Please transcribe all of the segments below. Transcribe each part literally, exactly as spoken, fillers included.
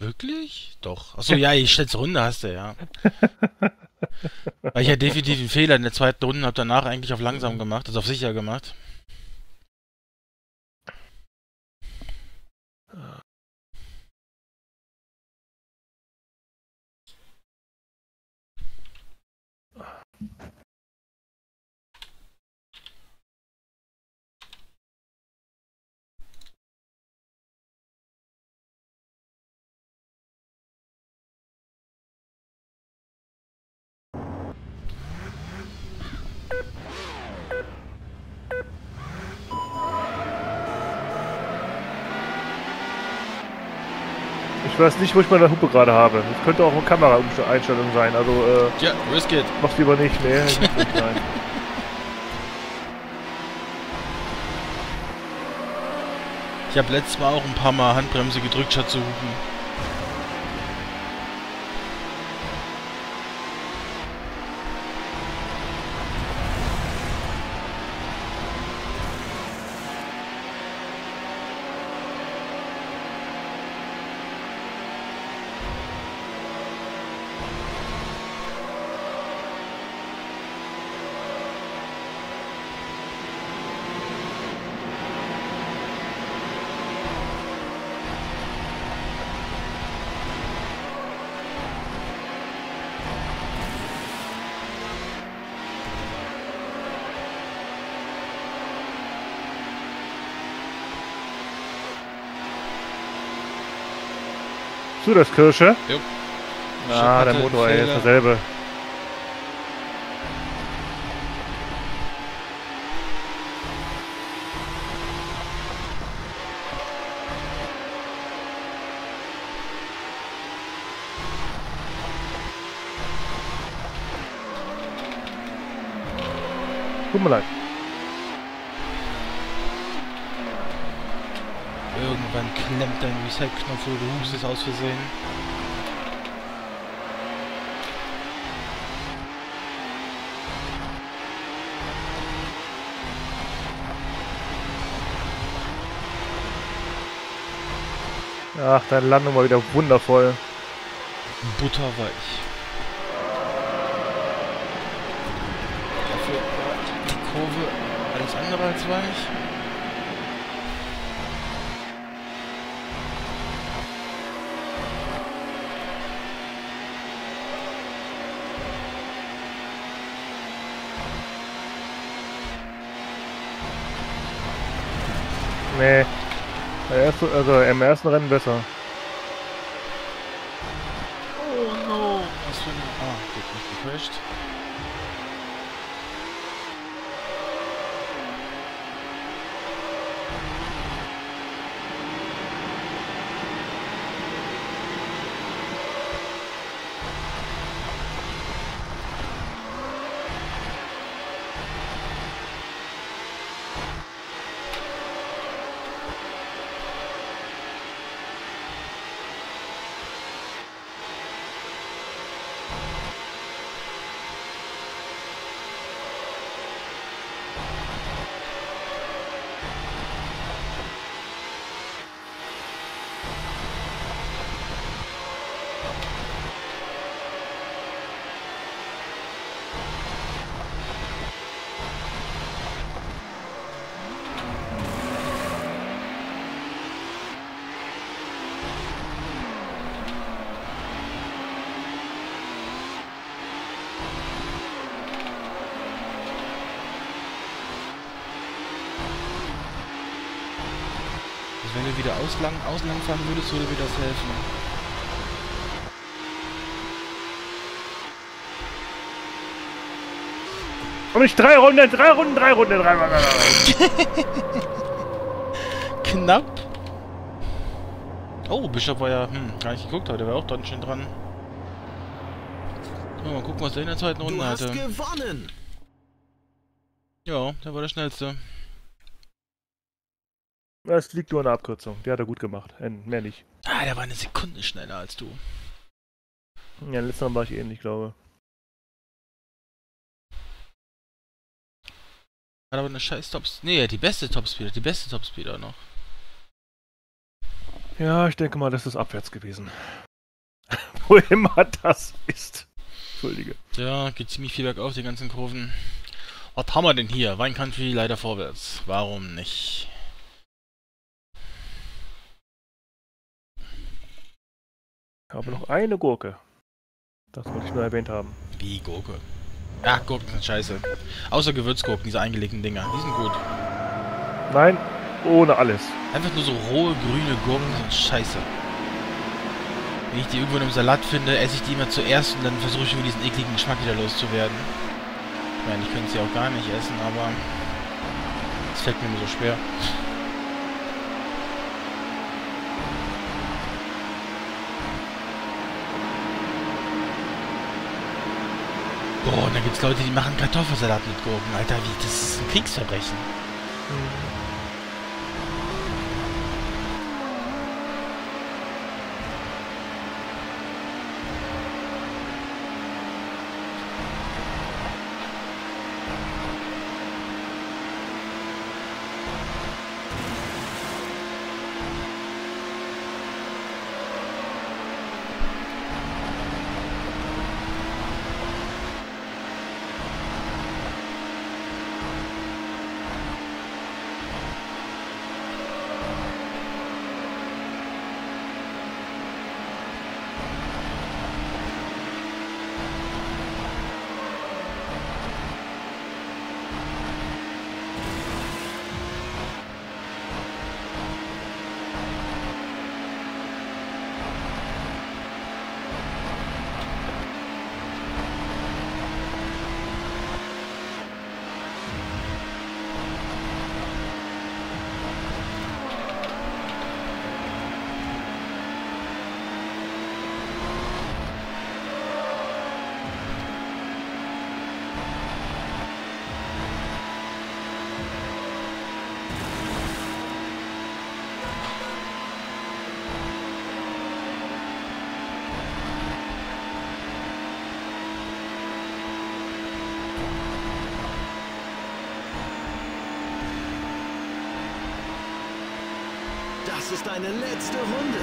Wirklich? Doch. Achso, ja, die schnellste Runde hast du, ja. Weil ich ja definitiv einen Fehler in der zweiten Runde habe danach eigentlich auf langsam gemacht, also auf sicher gemacht. Ich weiß nicht, wo ich meine Hupe gerade habe. Das könnte auch eine Kameraeinstellung sein, also äh... Ja, risk it. Mach's lieber nicht, nee, nicht nein. Ich habe letztes Mal auch ein paar Mal Handbremse gedrückt, statt zu hupen. So, das Kirsche? Jo. Ah, der Motor, ey, ist derselbe. Tut mir leid. Irgendwann klemmt dein Reset-Knopf oder du hustest aus Versehen. Ach, deine Landung war wieder wundervoll. Butterweich. Dafür war die Kurve alles andere als weich. Nee. Erste, also im ersten Rennen besser. Oh no! Was für ein... Ah, gut, nicht gecrashed. Wenn du wieder auslang, auslang fahren würdest, würde mir das helfen. Und nicht drei Runden, drei Runden, drei Runden, drei Runden. Knapp. Oh, Bischof war ja, hm, gar nicht geguckt, der war auch dann schön dran. So, mal gucken, was der in der zweiten Runde hatte. Du hast gewonnen! Ja, der war der schnellste. Das liegt nur an der Abkürzung. Die hat er gut gemacht. Mehr nicht. Ah, der war eine Sekunde schneller als du. Ja, letztes Mal war ich ähnlich, glaube ich. Hat aber eine scheiß Tops. Nee, die beste Topspeeder, die beste Topspeeder noch. Ja, ich denke mal, das ist abwärts gewesen. Wo immer das ist. Entschuldige. Ja, geht ziemlich viel bergauf, die ganzen Kurven. Was haben wir denn hier? Wine Country leider vorwärts. Warum nicht? Ich habe noch eine Gurke. Das wollte ich nur erwähnt haben. Wie Gurke? Ja, Gurken sind scheiße. Außer Gewürzgurken, diese eingelegten Dinger. Die sind gut. Nein, ohne alles. Einfach nur so rohe, grüne Gurken sind scheiße. Wenn ich die irgendwo in einem Salat finde, esse ich die immer zuerst und dann versuche ich mir diesen ekligen Geschmack wieder loszuwerden. Ich meine, ich könnte sie auch gar nicht essen, aber es fällt mir nur so schwer. Boah, und da gibt's Leute, die machen Kartoffelsalat mit Gurken. Alter, wie, das ist ein Kriegsverbrechen. Mhm. Das ist deine letzte Runde.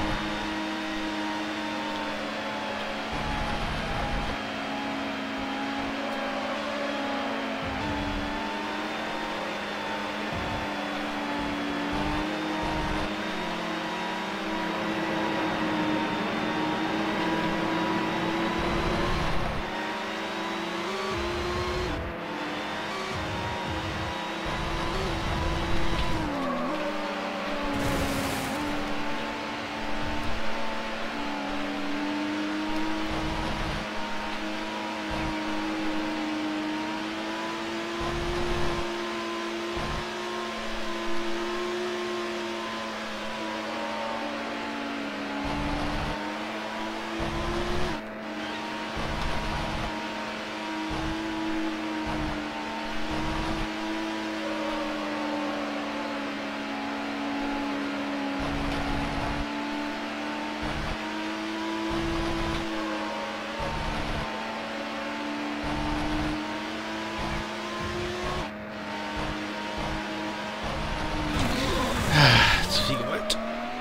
Zu viel Gewalt.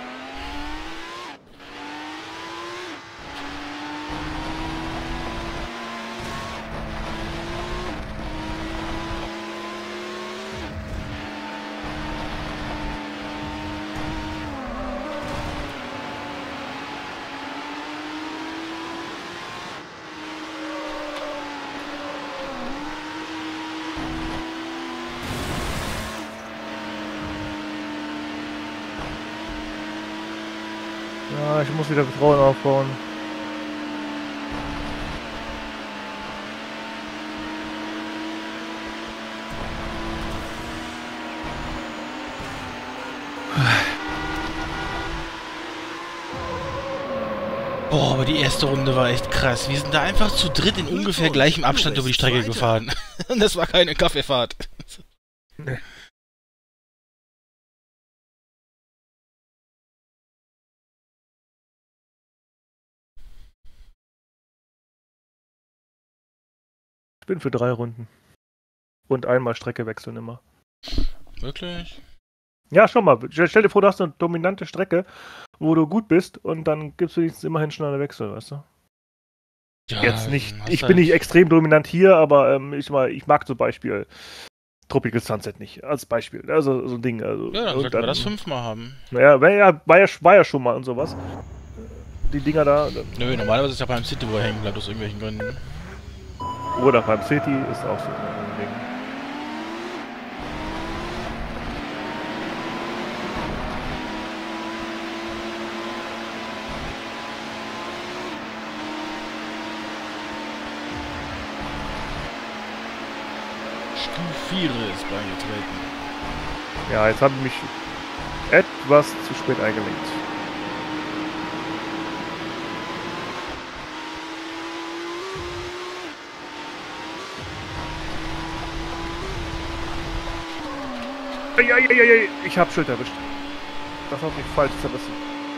Ja, ich muss wieder Vertrauen aufbauen. Boah, aber die erste Runde war echt krass. Wir sind da einfach zu dritt in ungefähr gleichem Abstand über die Strecke gefahren. Und das war keine Kaffeefahrt. Nee. Ich bin für drei Runden. Und einmal Strecke wechseln immer. Wirklich? Ja, schon mal. Stell stell dir vor, du hast eine dominante Strecke, wo du gut bist und dann gibst du wenigstens immerhin schneller Wechsel, weißt du? Ja, Jetzt nicht, hast ich halt, bin nicht extrem dominant hier, aber ähm, ich, mal, ich mag zum Beispiel Tropical Sunset nicht, als Beispiel. Also so ein Ding. Also, ja, dann und sollten wir das dann, fünfmal haben. naja, war ja, war ja, war ja schon mal und sowas. Die Dinger da, dann, Nö, normalerweise ist ja beim City, wo er hängen bleibt, aus irgendwelchen Gründen. oder beim City ist auch so ein Ding. Stufe vier ist beigetreten. Ja, jetzt habe ich mich etwas zu spät eingelenkt. Eieieiei, ich habe Schild erwischt. Das hat mich falsch zerrissen.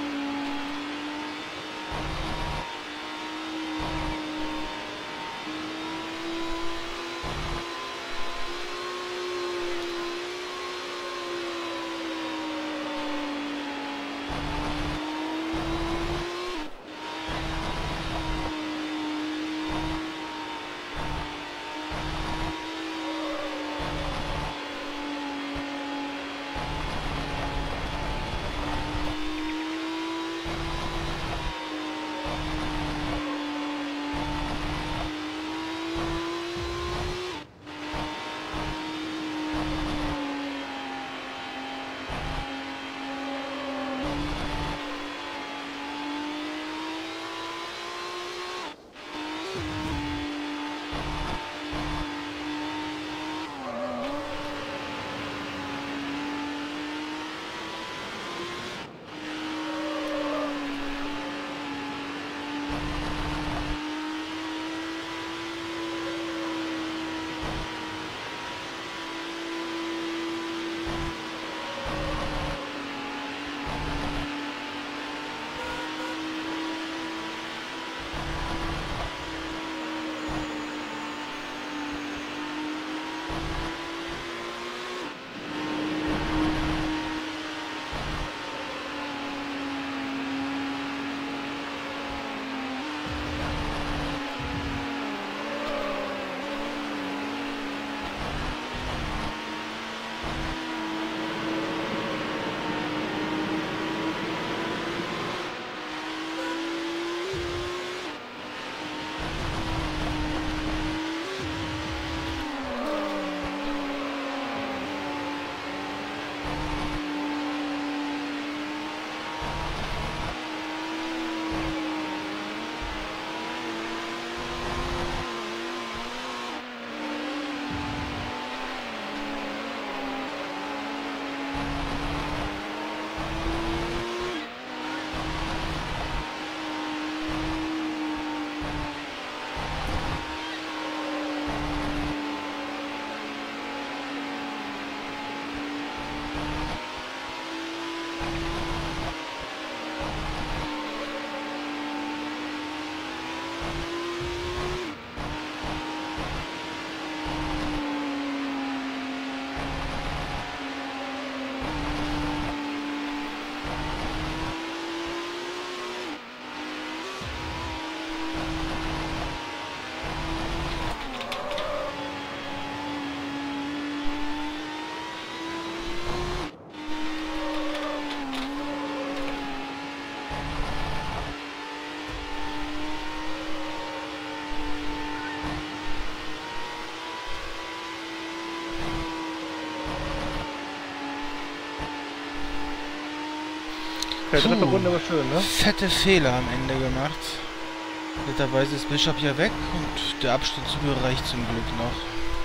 Okay, dritte Puh, Runde war schön, ne? fette Fehler am Ende gemacht. Netterweise ist Bishop ja weg und der Abstand zu mir reicht zum Glück noch.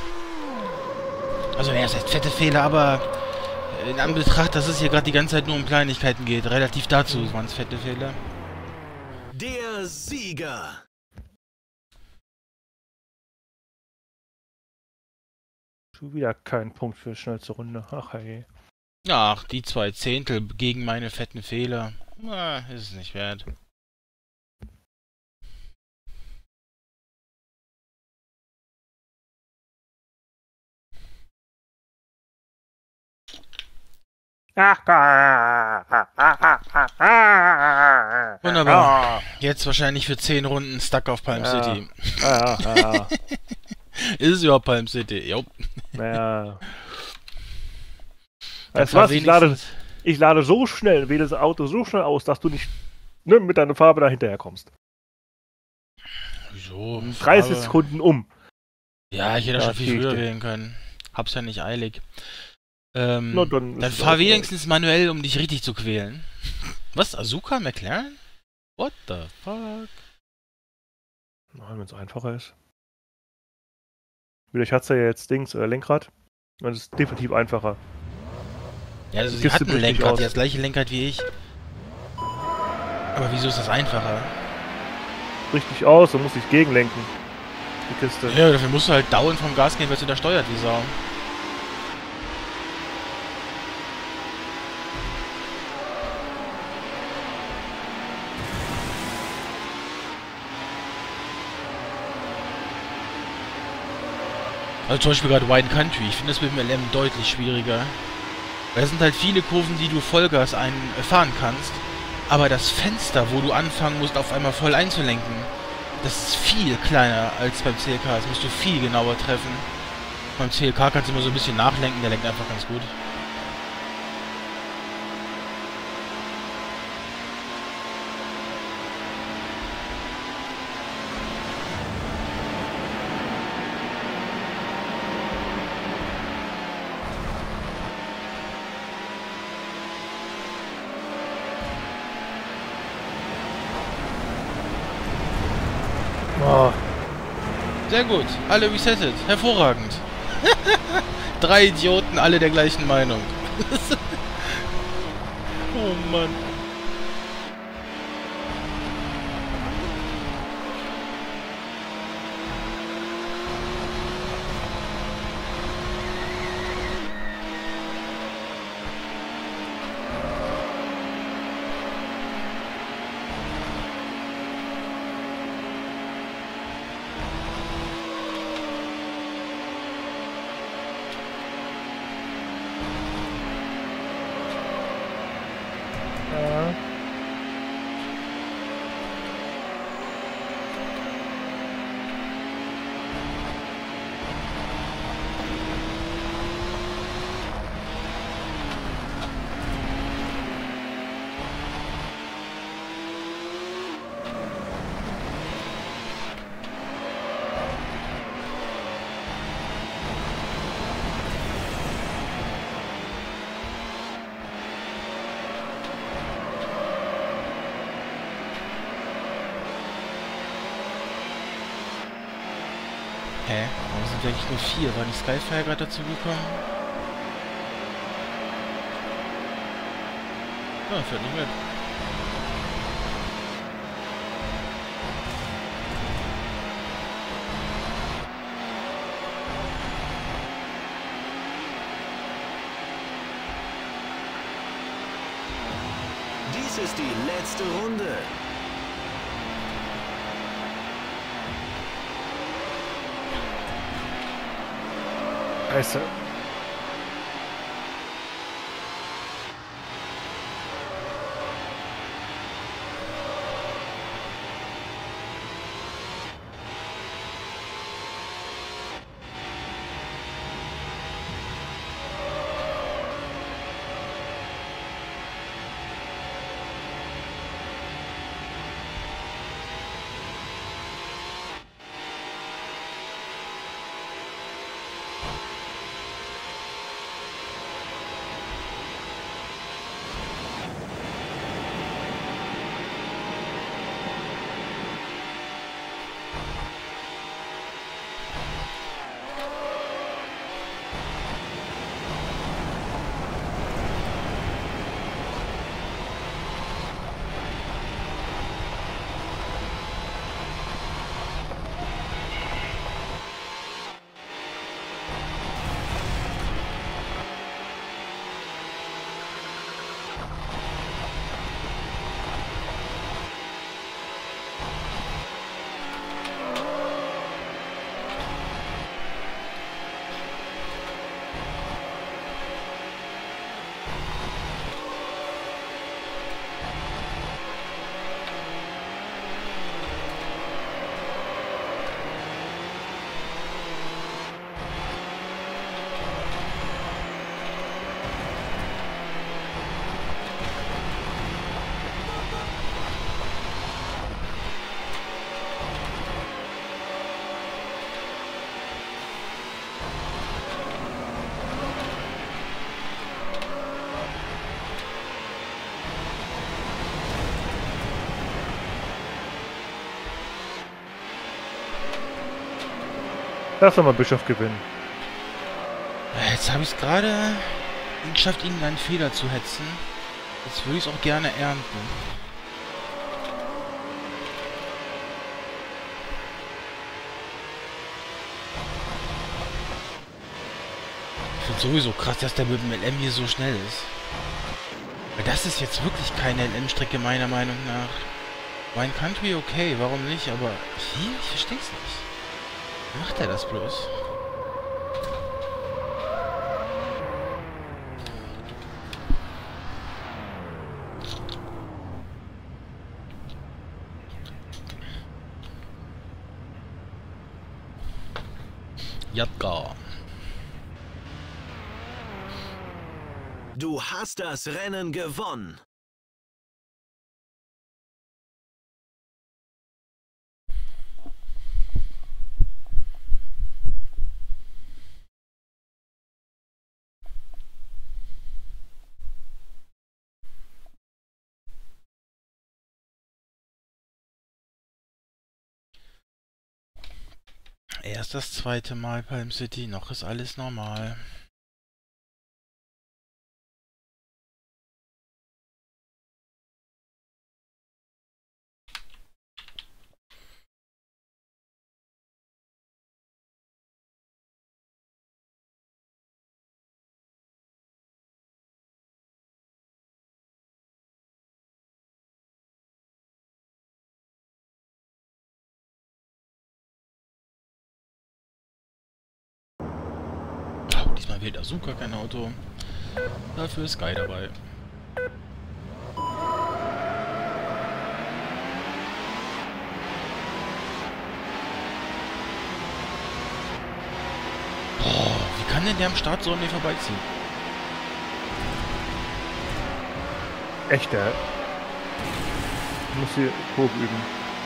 Also, ja, das heißt fette Fehler, aber in Anbetracht, dass es hier gerade die ganze Zeit nur um Kleinigkeiten geht, relativ dazu waren es fette Fehler. Der Sieger. Schon wieder kein Punkt für schnellste Runde. Ach hey. Ach, die zwei Zehntel gegen meine fetten Fehler. Na, ist es nicht wert. Wunderbar. Jetzt wahrscheinlich für zehn Runden stuck auf Palm Ja. City. Ja, ja, ja. Ist es überhaupt Palm City? Jo. Naja. Dann Weißt du was, ich lade, wenigstens- ich lade so schnell, wähle das Auto so schnell aus, dass du nicht ne, mit deiner Farbe da hinterher kommst. Wieso? dreißig Farbe- Sekunden um. Ja, ich hätte Ja, schon viel krieg ich früher dir. wählen können. Hab's ja nicht eilig. Ähm, Na, dann ist dann es fahr auch wenigstens manuell, um dich richtig zu quälen. Was? Azuka? McLaren? What the fuck? Nein, wenn es einfacher ist. Vielleicht hat sie ja jetzt Dings, äh, Lenkrad. Dann ist es definitiv einfacher. Ja, also Die sie Kiste hat ein bricht nicht Lenkrad, aus. die hat das gleiche Lenkrad wie ich. Aber wieso ist das einfacher? Richtig aus und muss sich gegenlenken. Die Kiste. Ja, dafür musst du halt dauernd vom Gas gehen, weil sie da steuert wie Sau. Also zum Beispiel gerade Wine Country, ich finde das mit dem L M deutlich schwieriger. Weil es sind halt viele Kurven, die du Vollgas einfahren kannst. Aber das Fenster, wo du anfangen musst, auf einmal voll einzulenken, das ist viel kleiner als beim C L K. Das musst du viel genauer treffen. Beim C L K kannst du immer so ein bisschen nachlenken, der lenkt einfach ganz gut. Oh, Sehr gut, alle resettet, hervorragend. Drei Idioten, alle der gleichen Meinung. Oh Mann. ja. Hä? Warum sind wir eigentlich nur vier? War nicht Skyfire gerade dazu gekommen? Ja, fährt nicht mit. Dies ist die letzte Runde. Scheiße. Lass doch mal Bischof gewinnen. Jetzt habe ich es gerade geschafft, ihnen einen Fehler zu hetzen. Jetzt würde ich es auch gerne ernten. Ich finde sowieso krass, dass der mit dem L M hier so schnell ist. Weil das ist jetzt wirklich keine L M-Strecke meiner Meinung nach. Wine Country okay, warum nicht? Aber hier, ich verstehe es nicht. Wie macht er das bloß? Jadka. Du hast das Rennen gewonnen. Erst das zweite Mal Palm City, noch ist alles normal. Oh, diesmal wählt Asuka kein Auto. Dafür ist Sky dabei. Oh, wie kann denn der am Start so an mir vorbeiziehen? Echt, der. Ich muss hier Kurve üben.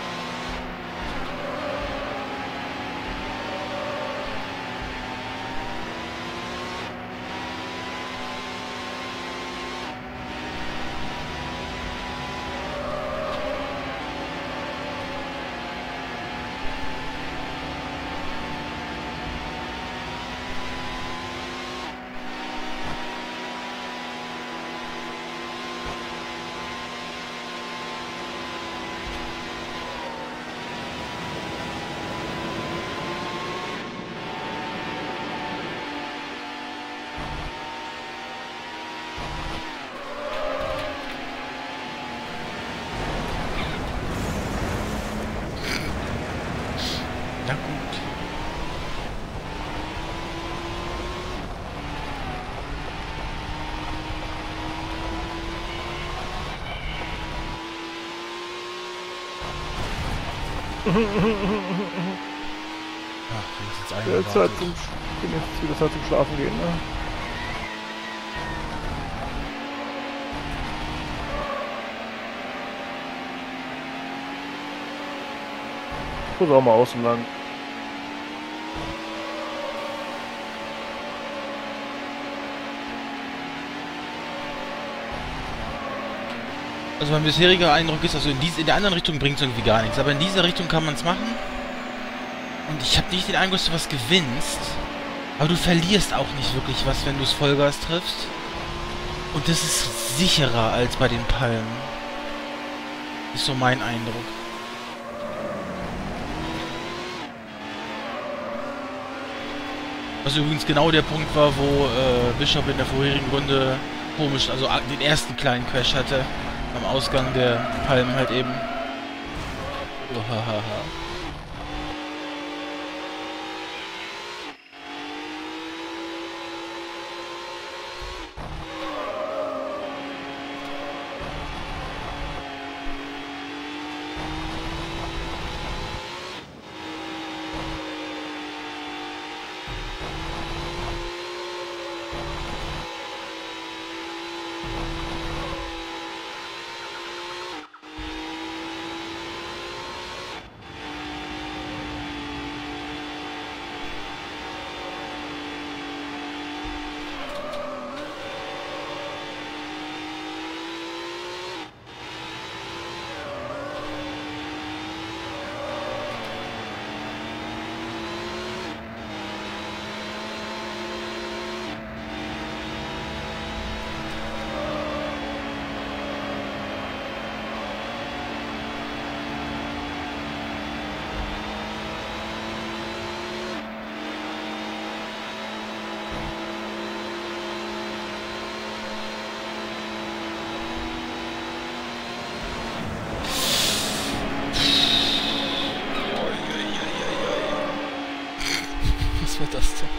Na gut. Ach, wie ist jetzt Jetzt halt zum, bin jetzt wieder Zeit zum Schlafen gehen, ne? Ich muss auch mal außen lang. Also mein bisheriger Eindruck ist, also in, dies, in der anderen Richtung bringt es irgendwie gar nichts, aber in dieser Richtung kann man es machen. Und ich habe nicht den Eindruck, dass du was gewinnst, aber du verlierst auch nicht wirklich was, wenn du es Vollgas triffst. Und das ist sicherer als bei den Palmen. Ist so mein Eindruck. Was übrigens genau der Punkt war, wo äh, Bishop in der vorherigen Runde komisch, also den ersten kleinen Crash hatte. Am Ausgang der Palmen halt eben. Uhahaha. war das denn?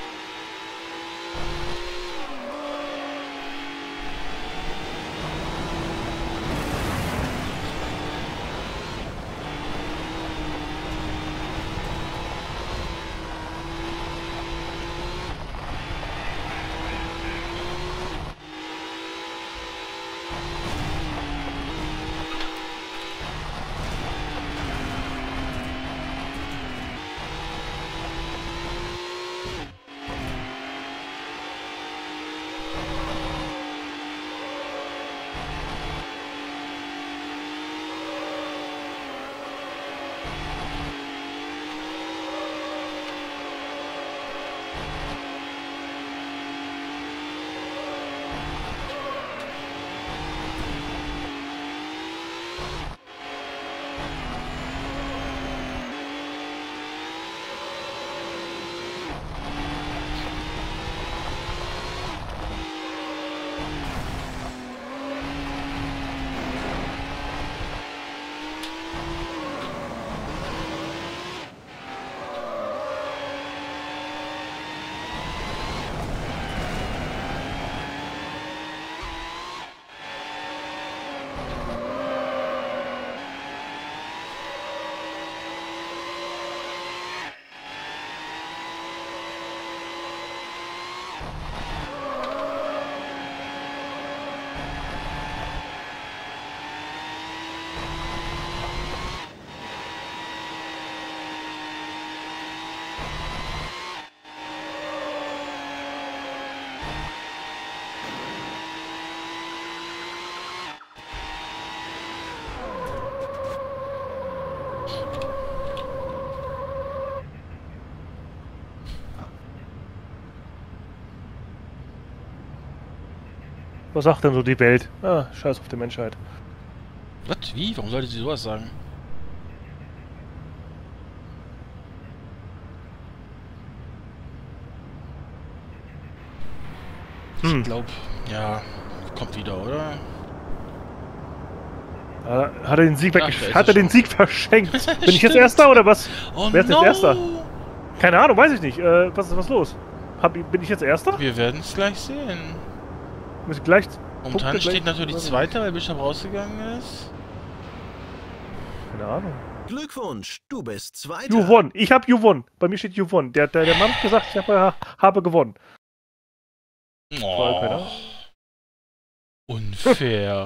Was sagt denn so die Welt? Ah, scheiß auf die Menschheit. Was? Wie? Warum sollte sie sowas sagen? Hm. Ich glaube, ja, kommt wieder, oder? Ah, hat er den Sieg, Ach, weggesch- da ist hat er er den schon. Sieg verschenkt? Bin ich jetzt Stimmt. Erster oder was? Oh Wer ist no! jetzt Erster? Keine Ahnung, weiß ich nicht. Äh, was ist was los? Hab, ich- bin ich jetzt Erster? Wir werden es gleich sehen. Muss ich gleich... Momentan Punkte steht gleich- natürlich Zweiter, weil Bishop rausgegangen ist. Keine Ahnung. Glückwunsch, du bist Zweiter. You won. Ich hab you won. Bei mir steht you won. Der, der, der Mann hat gesagt, ich habe, habe gewonnen. Oh, unfair.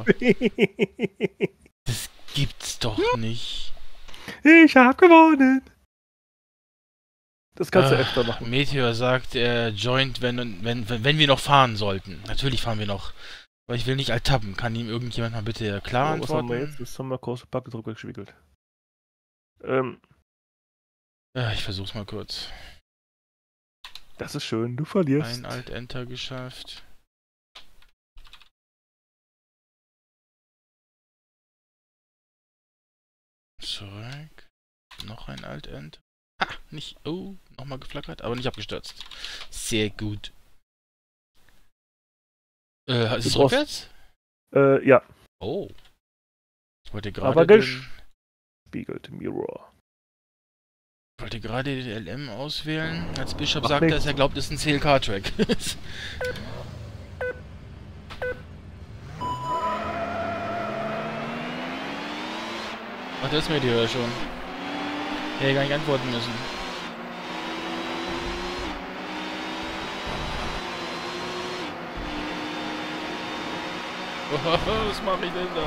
Das gibt's doch nicht. Ich hab gewonnen. Das kannst du Ach, öfter machen. Meteor sagt, er joint, wenn, wenn, wenn, wenn wir noch fahren sollten. Natürlich fahren wir noch. Aber ich will nicht altappen. Kann ihm irgendjemand mal bitte klar Oh, was haben wir antworten? jetzt? Das haben wir kurz Backgedruck weggeschwiegelt. Ähm, Ja, ich versuch's mal kurz. das ist schön. Du verlierst. Ein Alt-Enter geschafft. Zurück. Noch ein Alt-Enter. Ha, nicht. Oh, nochmal geflackert, aber nicht abgestürzt. Sehr gut. Äh, ist es Du brauchst- rückwärts? Äh, ja. Oh. Ich wollte Aber gerade gesch- den, Spiegeled Mirror. ich wollte gerade den L M auswählen, als Bishop Ach, sagt, nee. dass er glaubt, es ist ein C L K-Track. Ach, das ist mir die Hörer schon. Hätte gar nicht antworten müssen. Was mache ich denn da?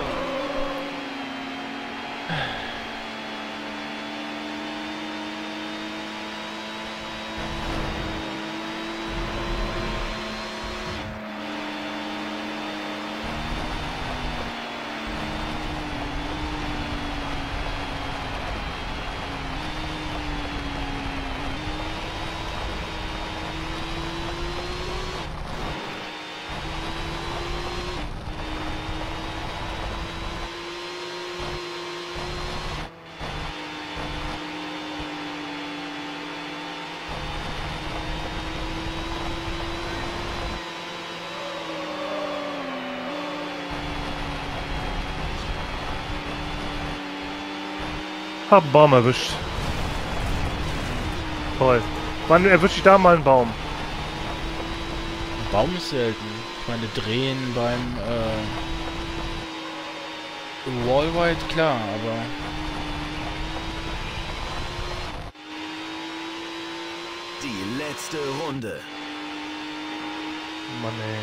Hab einen Baum erwischt. Toll. Wann erwischt dich da mal ein Baum? Ein Baum ist selten. Ich meine, drehen beim äh, Wallride, klar, aber... Die letzte Runde. Mann, ey.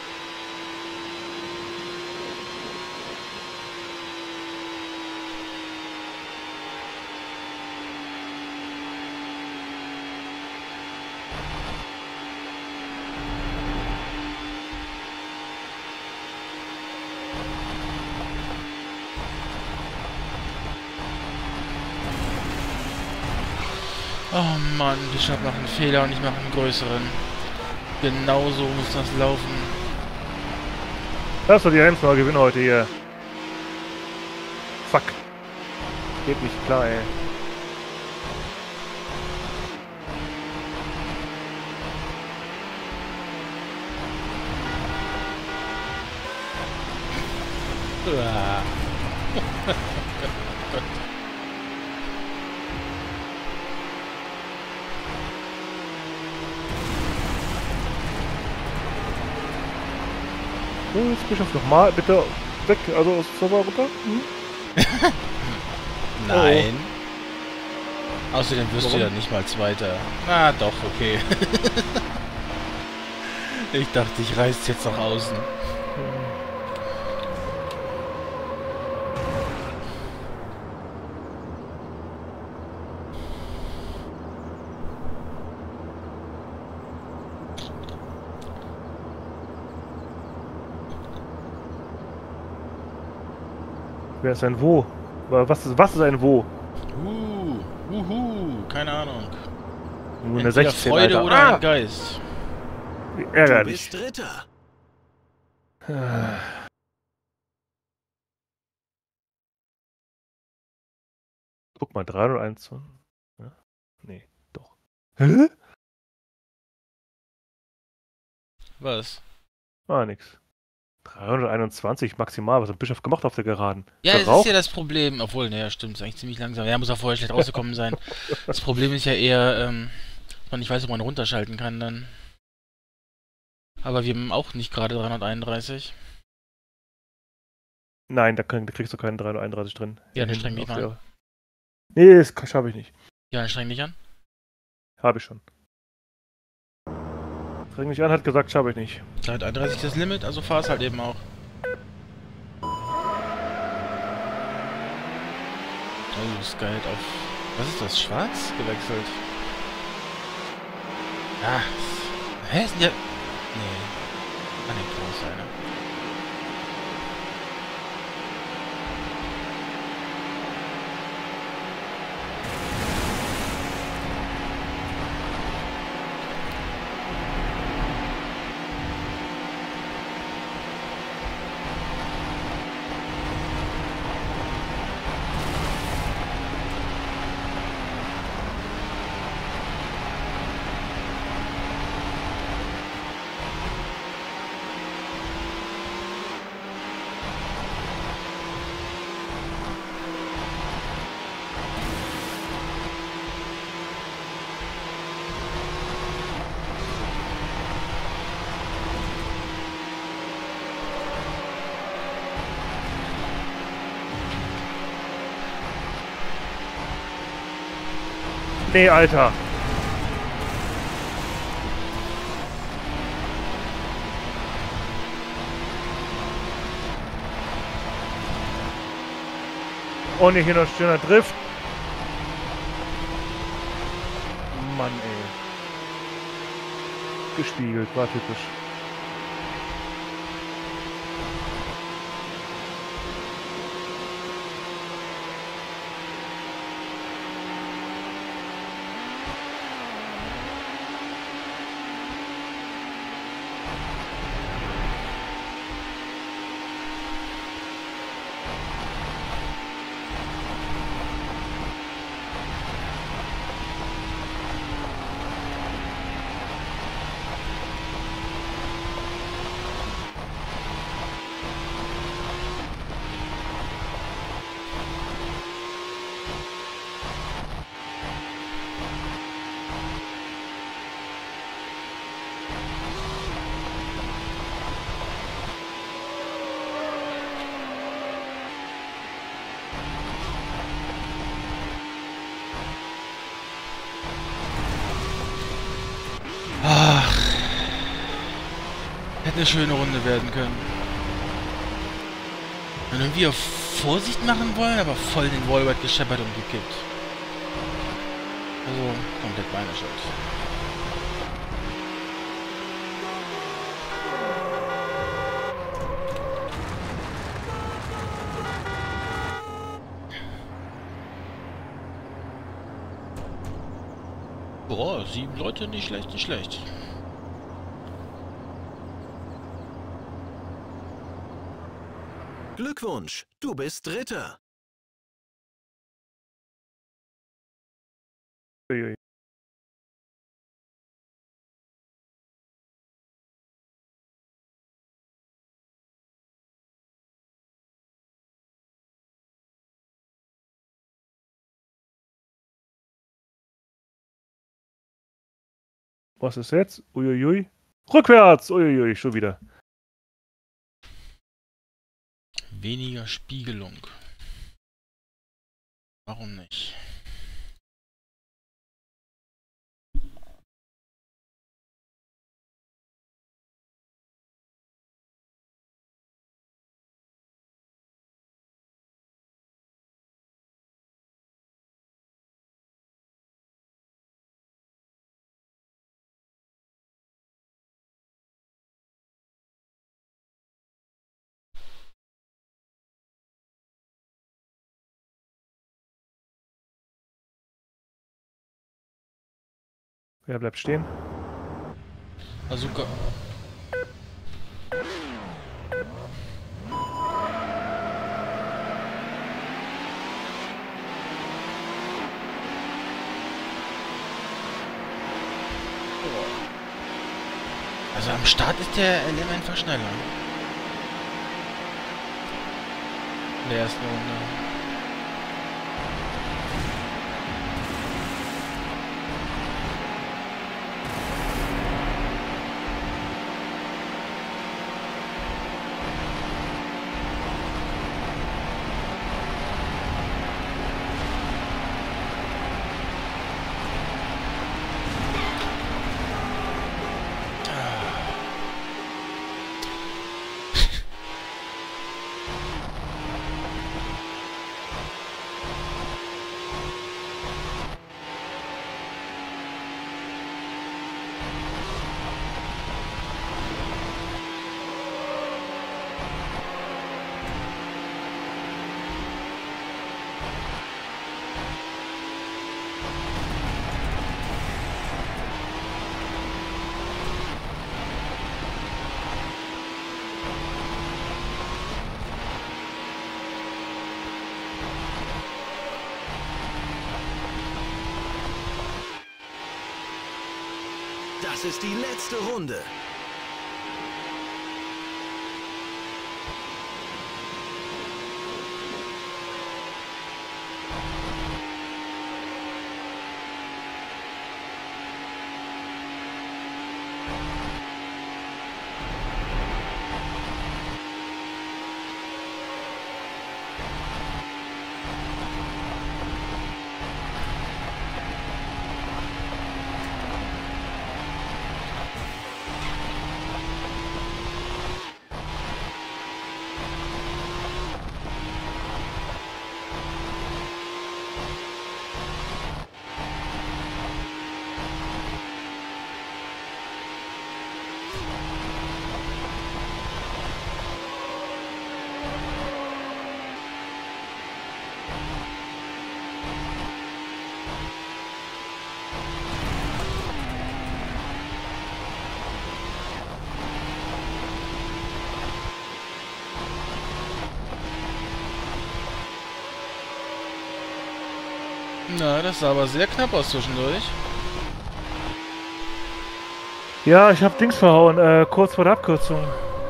Oh Mann, Bishop macht einen Fehler und ich mache einen größeren. Genauso muss das laufen. Das ist doch die Hemsner Gewinn heute hier. Fuck. Geht nicht klar, ey. Uah. So, jetzt Bischof nochmal, bitte weg, also aus dem Server runter. Hm? Nein. Oh. Außerdem wirst Warum? du ja nicht mal Zweiter. Ah, doch, okay. Ich dachte, ich reiß jetzt nach außen. Wer ist ein Wo? Was ist, was ist ein Wo? Uh, uhu, keine Ahnung. Nur eine Entweder sechzehn, Freude Alter. oder Ah! ein Geist. Wie Du ärgerlich. bist Dritter. Guck mal, drei oder eins. Ja? Nee, doch. Hä? Was? Ah, nix. dreihunderteinundzwanzig maximal. Was hat Bischof gemacht auf der Geraden? Ja, das ist Geraucht? ja das Problem. Obwohl, naja, stimmt, ist eigentlich ziemlich langsam. Ja, muss auch vorher schlecht rausgekommen sein. Das Problem ist ja eher, ähm, dass man nicht weiß, ob man runterschalten kann dann. Aber wir haben auch nicht gerade dreihunderteinunddreißig. Nein, da, kann, da kriegst du keinen dreihunderteinunddreißig drin. Ja, dann Hinten streng dich auf mal der- an. Nee, das schaffe ich nicht. Ja, dann streng dich an. Habe ich schon. Streng mich an, hat gesagt, schaffe ich nicht. dreihunderteinunddreißig ist das Limit, also fahr es halt eben auch. Oh, Sky hat auf... Was ist das? Schwarz? Gewechselt. Ah. Hä? Ist denn ja... Nee. Ah, nee, Klaus einer. Nee, Alter. Und hier noch schöner Drift. Mann, ey. Gespiegelt, war typisch. eine schöne Runde werden können. Und irgendwie auf Vorsicht machen wollen, aber voll den Wallride gescheppert und gekippt. Also, komplett meine Schuld. Boah, sieben Leute, nicht schlecht, nicht schlecht. Glückwunsch, du bist Dritter. Uiui. Was ist jetzt? Uiuiui. Rückwärts! Uiuiui, schon wieder. Weniger Spiegelung. Warum nicht? Wer bleibt stehen? Bazooka. Also am Start ist der L M einfach schneller. In der ersten Runde. Das ist die letzte Runde. Na, das sah aber sehr knapp aus zwischendurch. Ja, ich hab Dings verhauen, äh, kurz vor der Abkürzung.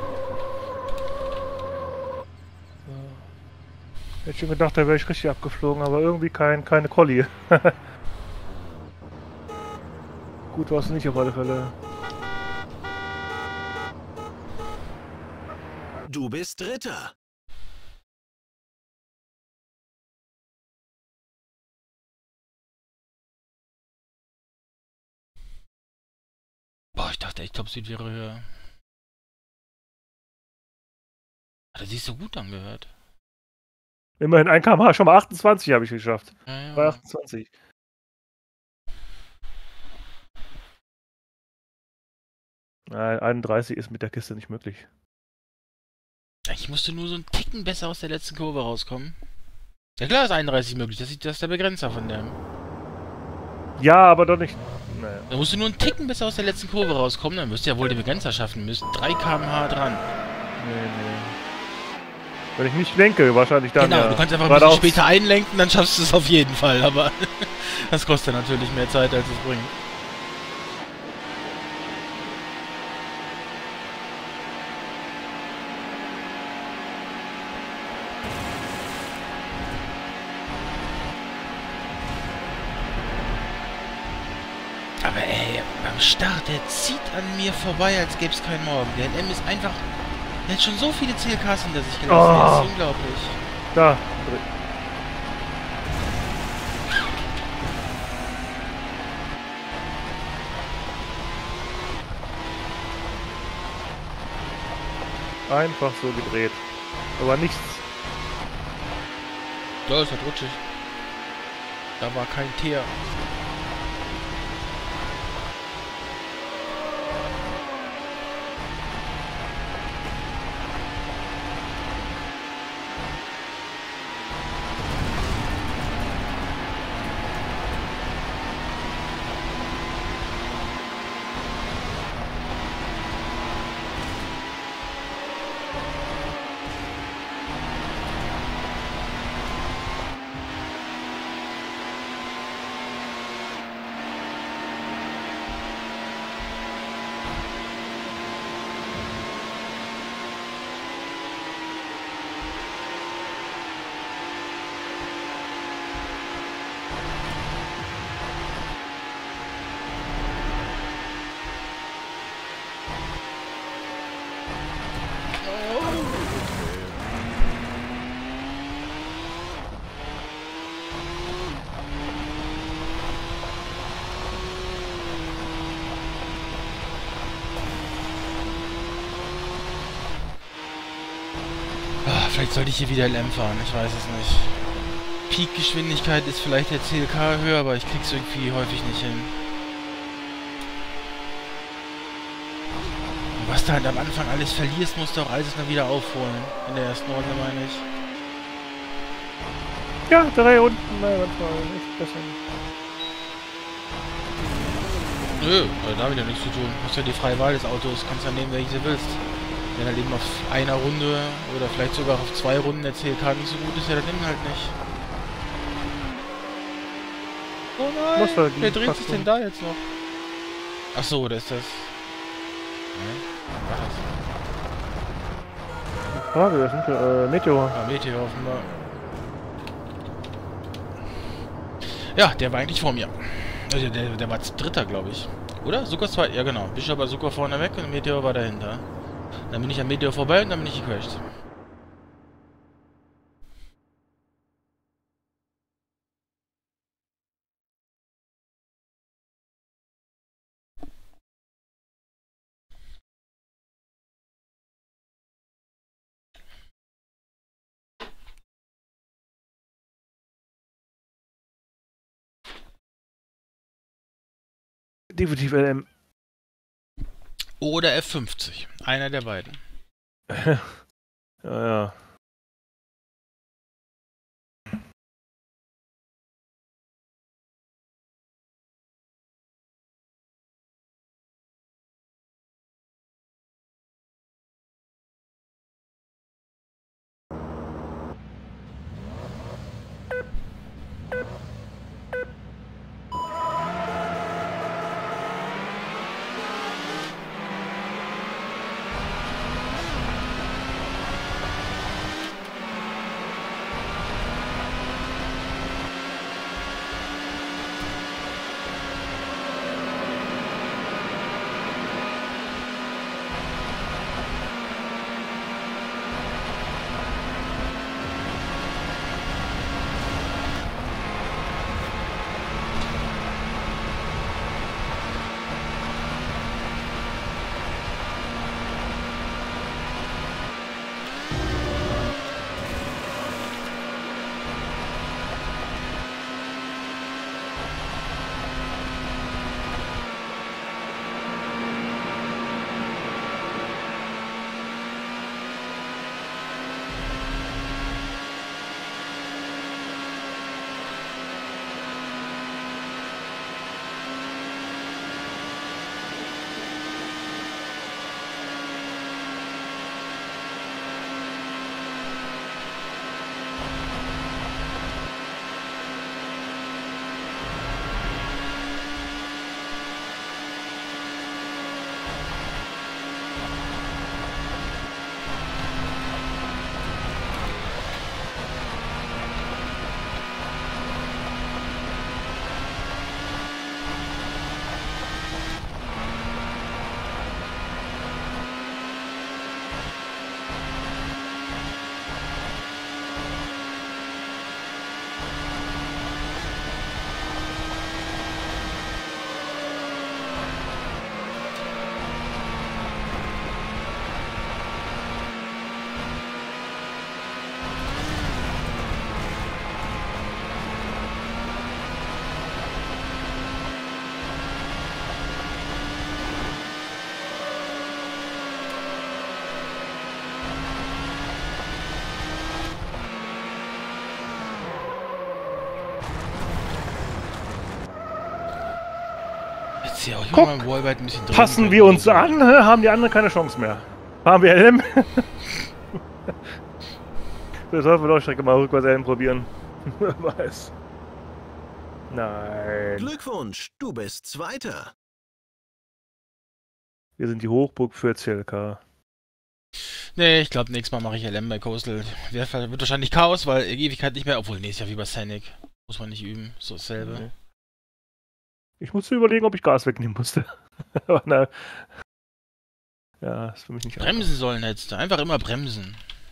Hätte schon gedacht, da wäre ich richtig abgeflogen, aber irgendwie kein, keine Collie. Gut war es nicht auf alle Fälle. Du bist Dritter. Boah, ich dachte echt, Top Speed wäre höher. Das ist so gut angehört. Immerhin ein Kilometer pro Stunde, schon mal achtundzwanzig habe ich geschafft. Ja, ja. Bei achtundzwanzig. Nein, einunddreißig ist mit der Kiste nicht möglich. Ich musste nur so einen Ticken besser aus der letzten Kurve rauskommen. Ja klar ist einunddreißig möglich, das ist, das ist der Begrenzer von dem. Ja, aber doch nicht. Naja. Da musst du nur einen Ticken besser aus der letzten Kurve rauskommen, dann wirst du ja wohl den Begrenzer schaffen. Du bist drei Kilometer pro Stunde dran. Nee, nee. Wenn ich nicht lenke, wahrscheinlich dann. Genau, ja. du kannst einfach ein bisschen später einlenken, dann schaffst du es auf jeden Fall, aber das kostet natürlich mehr Zeit, als es bringt. Aber ey, beim Start, der zieht an mir vorbei, als gäbe es keinen Morgen. Der N M ist einfach... Der hat schon so viele C L Ks hinter sich gelassen, Oh. das ist unglaublich. Da. Einfach so gedreht. Aber nichts. Ja, ist halt rutschig. Da war kein Teer. Vielleicht sollte ich hier wieder L M fahren, ich weiß es nicht. Peak-Geschwindigkeit ist vielleicht der C L K höher, aber ich krieg's irgendwie häufig nicht hin. Und was du halt am Anfang alles verlierst, musst du auch alles noch wieder aufholen. In der ersten Runde, meine ich. Ja, drei Runden, nein, manchmal echt besser. Nö, da habe ich ja nichts zu tun. Du hast ja die freie Wahl des Autos, kannst ja nehmen, welches du willst. Wenn er eben auf einer Runde oder vielleicht sogar auf zwei Runden der C L K nicht so gut ist, ja, dann nimm halt nicht. Oh nein, halt wer dreht sich denn da jetzt noch? Ach so, da ist das. Nein, was? Frage, das sind äh, Meteor. Ah, Meteor offenbar. Ja, der war eigentlich vor mir. Also der, der war Dritter, glaube ich. Oder? Zucker zwei. Ja genau. Bischof war Zucker vorne weg und Meteor war dahinter. Dann bin ich am Meteor vorbei und dann bin ich gecrashed. Definitiv L M. Oder F fünfzig. Einer der beiden. Ja, ja. Jetzt hier auch hier Guck, mal im Wallbite ein bisschen drin. passen wir uns an, haben die anderen keine Chance mehr. Haben wir L M? Wir sollten wir doch Strecke mal rückwärts L M probieren. Wer weiß. Nein. Glückwunsch, du bist Zweiter. Wir sind die Hochburg für C L K. Nee, ich glaube, nächstes Mal mache ich L M bei Coastal. Wird wahrscheinlich Chaos, weil Ewigkeit nicht mehr. Obwohl, nächstes Jahr wie bei Scenic. Muss man nicht üben. So dasselbe. Nee. Ich musste überlegen, ob ich Gas wegnehmen musste. Aber na. Ja, ist für mich nicht Bremsen einfach. Sollen jetzt. Einfach immer bremsen.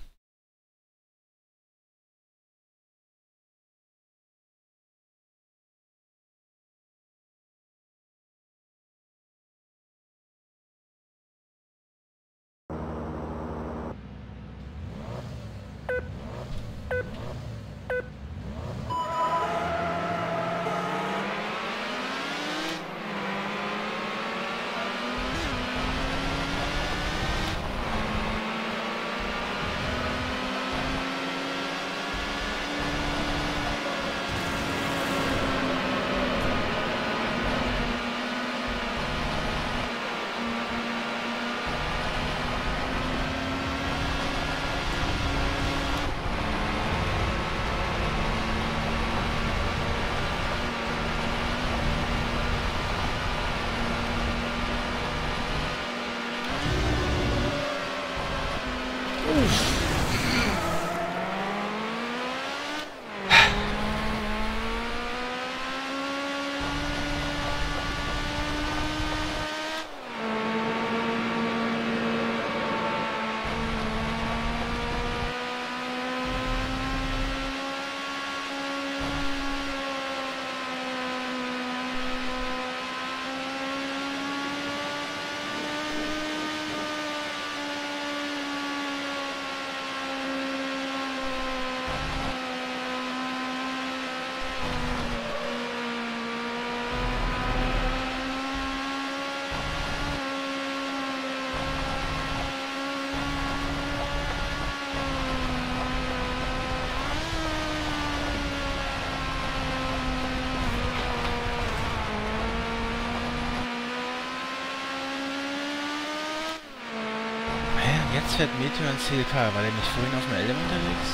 Jetzt fährt Meteor in C L K. War der nicht vorhin auf dem L M unterwegs?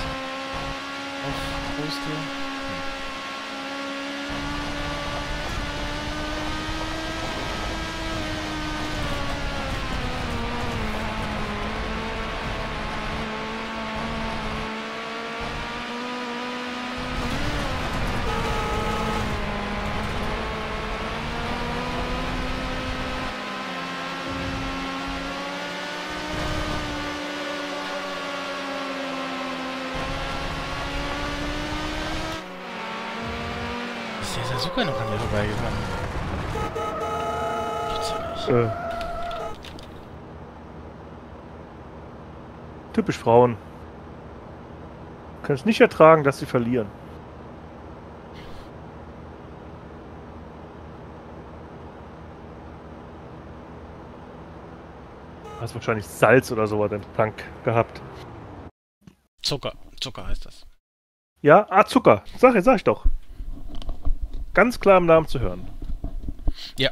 Auf Coastal? Hm. Der ist ja sogar noch an mir vorbeigefahren. Gibt's ja nicht. Äh. Typisch Frauen. Können es nicht ertragen, dass sie verlieren. Du hast wahrscheinlich Salz oder sowas im Tank gehabt. Zucker. Zucker heißt das. Ja, ah, Zucker. Sag, sag ich doch. Ganz klar im Namen zu hören. Ja.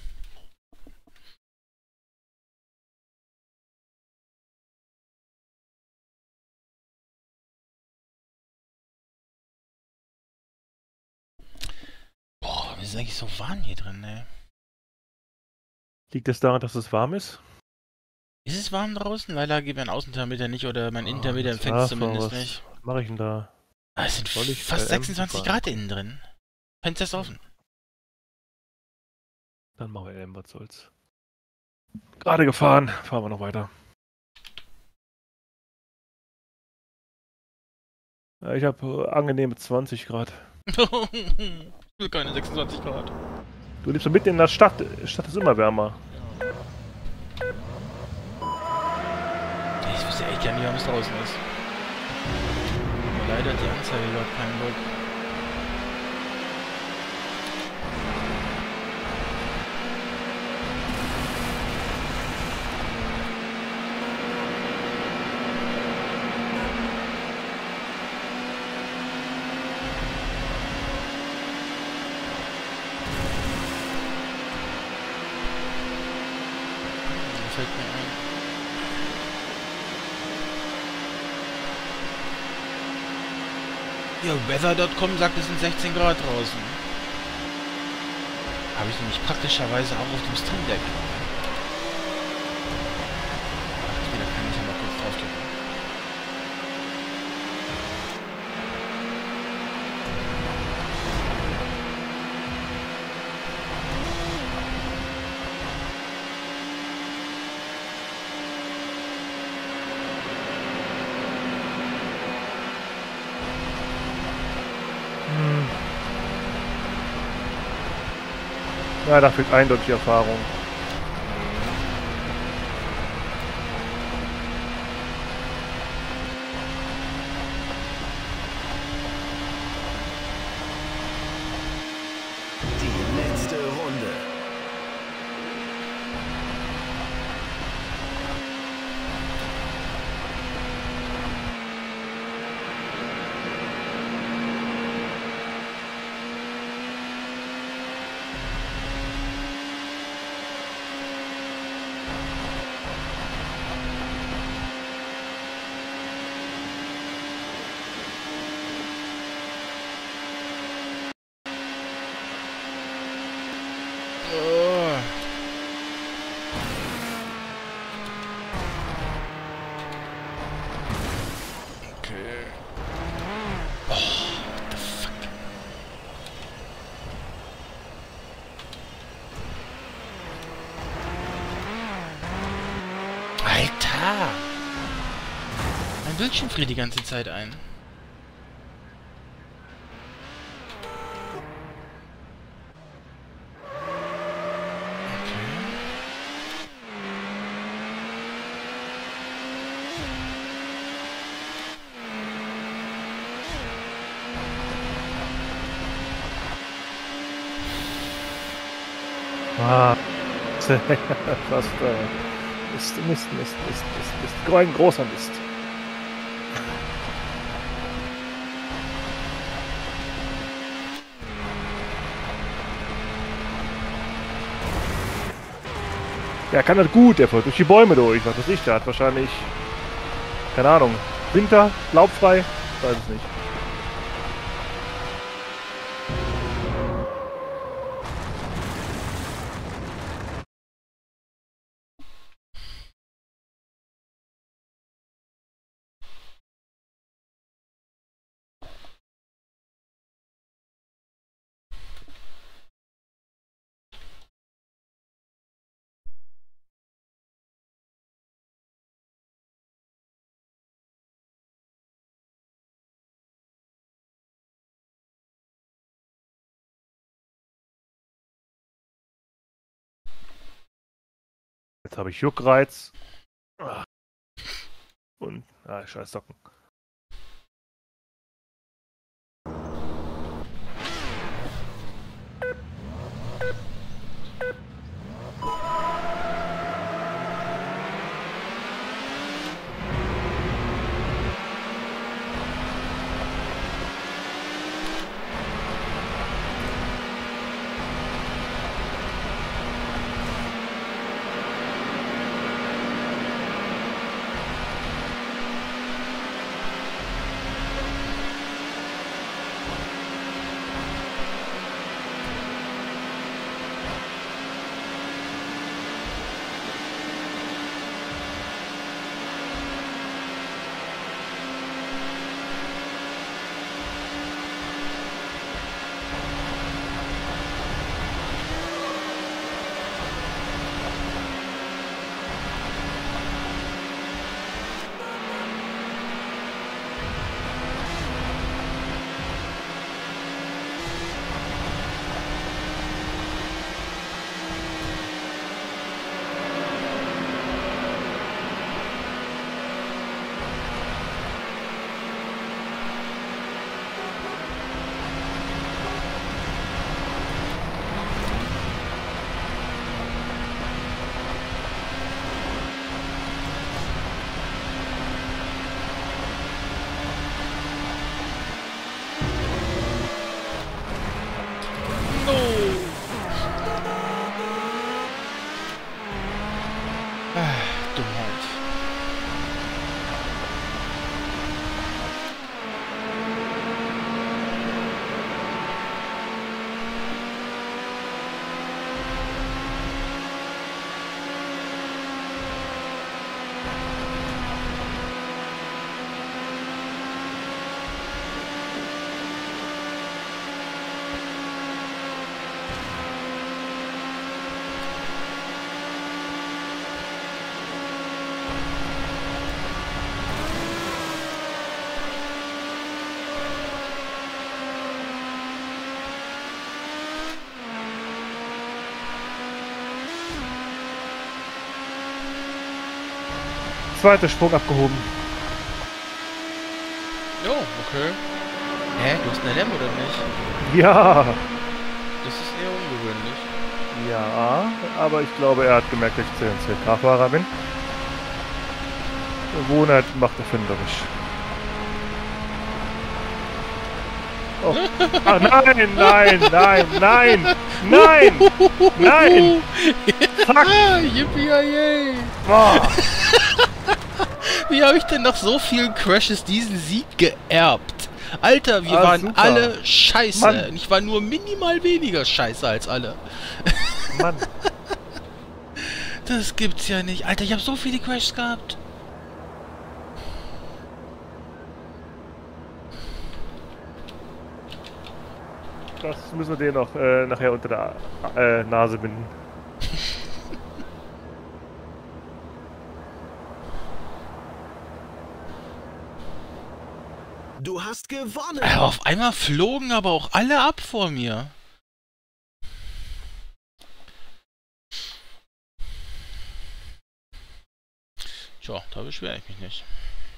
Boah, wie ist eigentlich so warm hier drin, ey? Liegt es daran, dass es warm ist? Ist es warm draußen? Leider geht mein Außenthermometer nicht oder mein Oh, Innenthermometer empfängt es zumindest was nicht. Was mache ich denn da? Ah, es sind ich fast L M sechsundzwanzig fahren? Grad innen drin. Fenster ist offen. Dann machen wir L M, was soll's. Gerade gefahren, fahren wir noch weiter. Ja, ich habe äh, angenehme zwanzig Grad. Ich will keine sechsundzwanzig Grad. Du lebst so mitten in der Stadt. Stadt ist immer wärmer. Ich wüsste echt gerne, wie warm es draußen ist. Aber leider hat die Anzeige überhaupt keinen Bock. fällt mir ein. Ja, weather Punkt com sagt, es sind sechzehn Grad draußen. Habe ich nämlich praktischerweise auch auf dem Stream Deck. Ach, da kann ich ja mal kurz drauf drücken. Ja, da fehlt eindeutig Erfahrung. Die letzte Runde. Oh. Okay. Oh, what the fuck? Alter! Mein Bildschirm friert die ganze Zeit ein. Ah, fast, äh, Mist, Mist, Mist, Mist, Mist, Mist. Ein großer Mist. Ja, kann das gut, der fällt durch die Bäume durch, was weiß ich, der hat wahrscheinlich, keine Ahnung, Winter, laubfrei, weiß es nicht. Jetzt habe ich Juckreiz. Und, ah, scheiß Socken. zweiter Sprung abgehoben. Jo, okay. Hä, du hast eine L M oder nicht? Ja. Das ist eher ungewöhnlich. Ja, aber ich glaube, er hat gemerkt, dass ich C N K-Fahrer bin. Gewohnheit macht erfinderisch. Oh. Ach nein, nein, nein, nein, nein, nein! Fuck! Yippie-yay! Boah. Wie habe ich denn nach so vielen Crashes diesen Sieg geerbt? Alter, wir Ah, waren super. alle scheiße. Mann. Und ich war nur minimal weniger scheiße als alle. Mann. Das gibt's ja nicht. Alter, ich habe so viele Crashs gehabt. Das müssen wir dir noch äh, nachher unter der äh, Nase binden. Du hast gewonnen. Alter, auf einmal flogen aber auch alle ab vor mir. Tja, da beschwere ich mich nicht.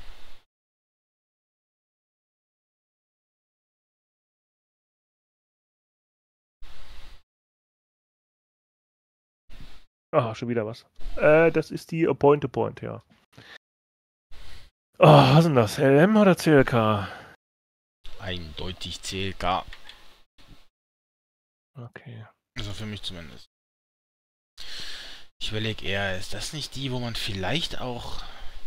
Ah, schon wieder was. Äh, das ist die Point-to-Point, ja. Oh, was ist denn das? L M oder C L K? Eindeutig C L K. Okay. Also für mich zumindest. Ich überlege eher, ist das nicht die, wo man vielleicht auch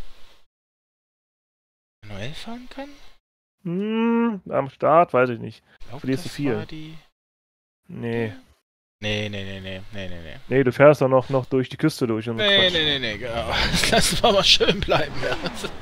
manuell fahren kann? Hm, am Start weiß ich nicht. Ich glaub, Verlierst du das viel. war die... Nee. Nee, nee, nee, nee, nee, nee, nee. Nee, du fährst doch noch, noch durch die Küste durch und Nee, Quatsch. nee, nee, nee, genau. Das lassen wir mal schön bleiben, ja.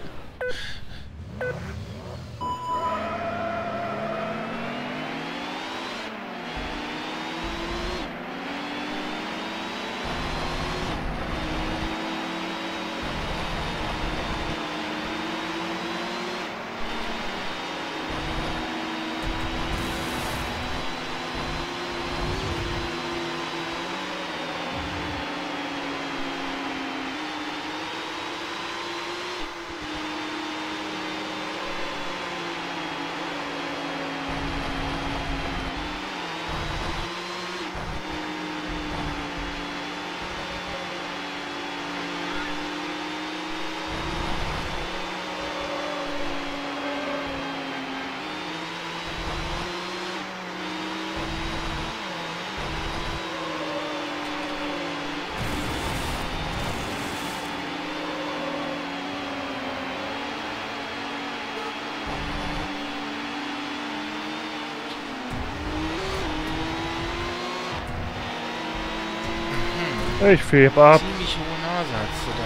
Ich feb ab. Ziemlich hohe Nase hast du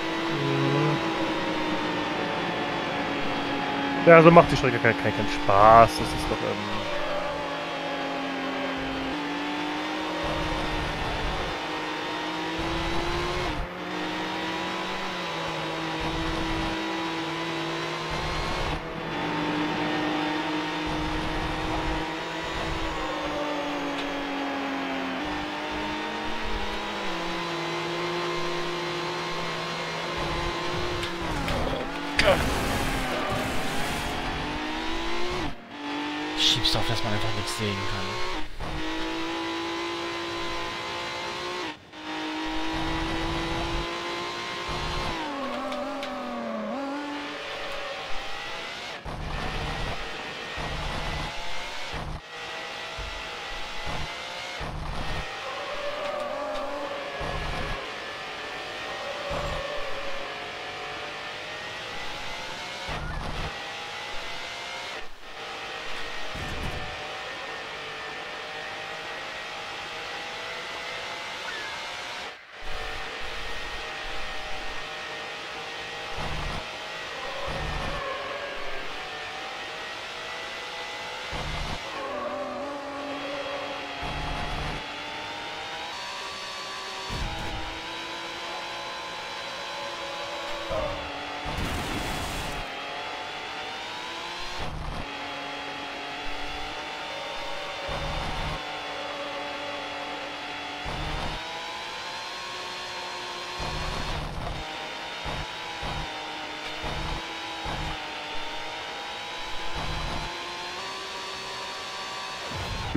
da. Ja, so macht die Strecke keinen kein, kein Spaß. Das ist doch, ähm... Schiebst auf, dass man einfach nichts sehen kann.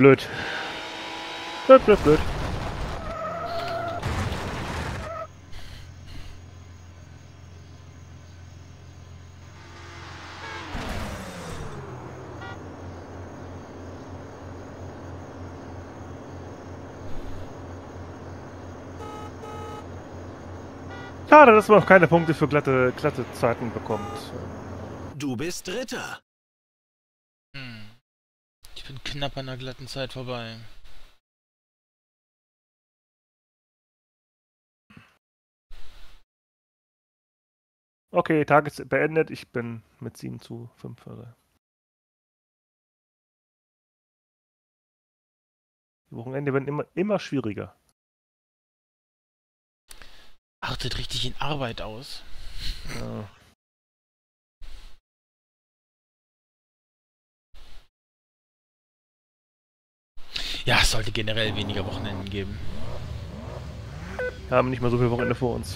blöd. Blöd, blöd, blöd. Schade, dass man noch keine Punkte für glatte, glatte Zeiten bekommt. Du bist Dritter. Hm. Ich bin knapp an der glatten Zeit vorbei. Okay, Tag ist beendet. Ich bin mit sieben zu fünf. Also. Die Wochenende werden immer, immer schwieriger. Artet richtig in Arbeit aus. Ja. Ja, es sollte generell weniger Wochenenden geben. Wir haben nicht mal so viel Wochenende vor uns.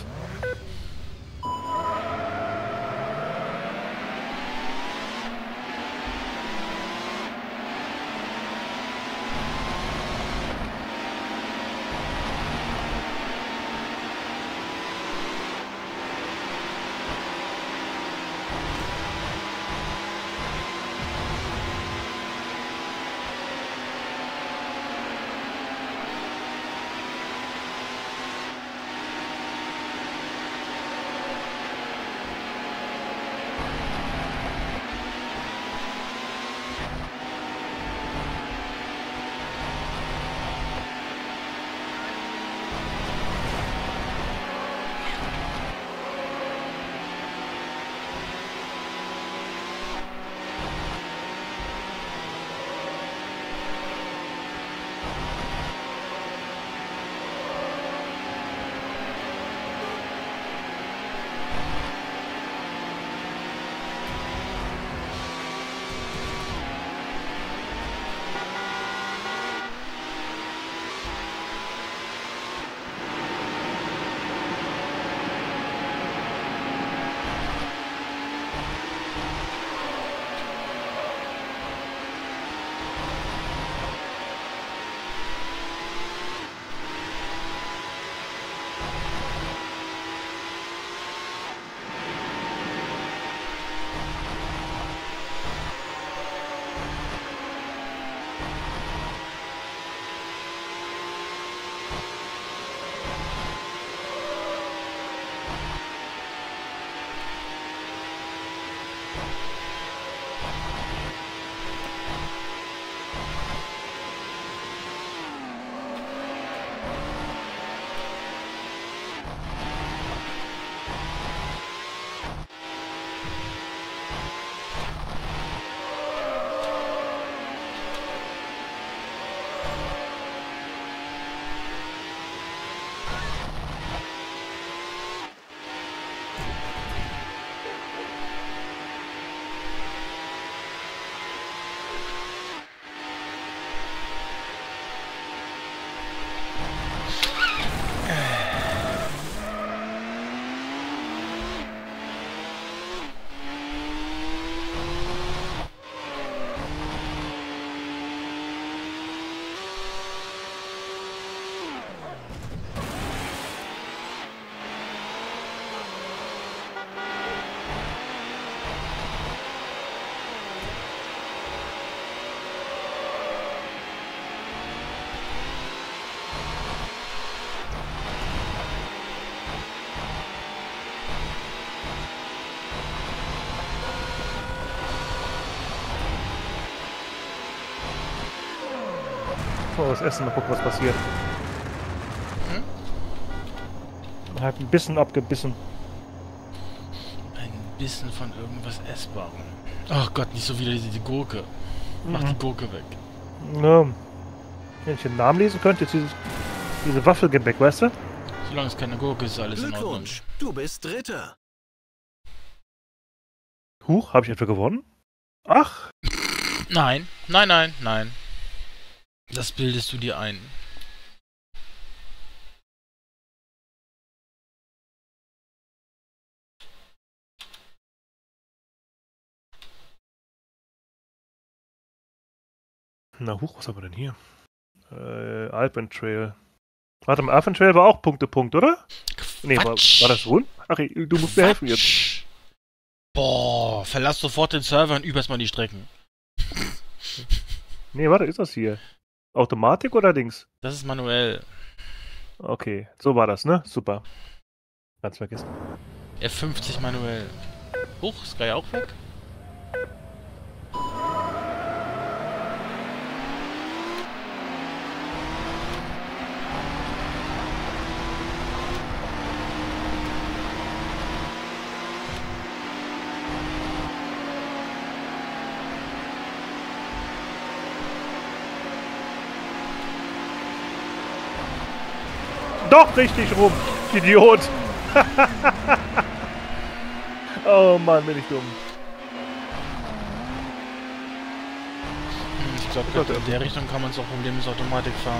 Mal was essen, mal gucken, was passiert. Hm? Er hat ein bisschen abgebissen. Ein bisschen von irgendwas Essbarem. Ach Gott, nicht so wieder diese die Gurke. Mach Mhm. die Gurke weg. Ja. Wenn ich den Namen lesen könnte, jetzt dieses, diese Waffelgebäck, weißt du? Solange es keine Gurke ist, ist alles in Ordnung. Glückwunsch, du bist Dritter. Huch, habe ich etwa gewonnen? Ach! Nein, nein, nein, nein. Das bildest du dir ein. Na, huch, was haben wir denn hier? Äh, Alpentrail. Warte mal, Alpentrail war auch Punkte, Punkt, oder? Nee, war, war das rund? Ach, du musst mir helfen jetzt. Boah, verlass sofort den Server und überst mal die Strecken. Nee, warte, ist das hier? Automatik oder Dings? Das ist manuell. Okay, so war das, ne? Super. Ganz vergessen. F fünfzig manuell. Huch, Sky auch weg? Doch richtig rum, Idiot. Oh Mann, bin ich dumm. Ich glaube, in der Richtung kann man es auch problemlos Automatik fahren.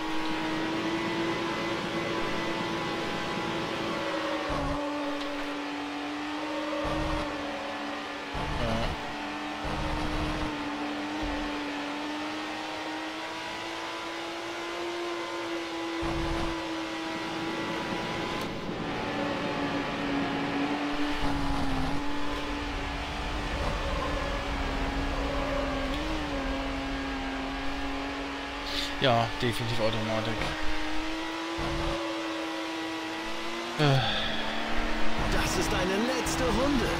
Ja, definitiv Automatik. Das ist eine letzte Runde.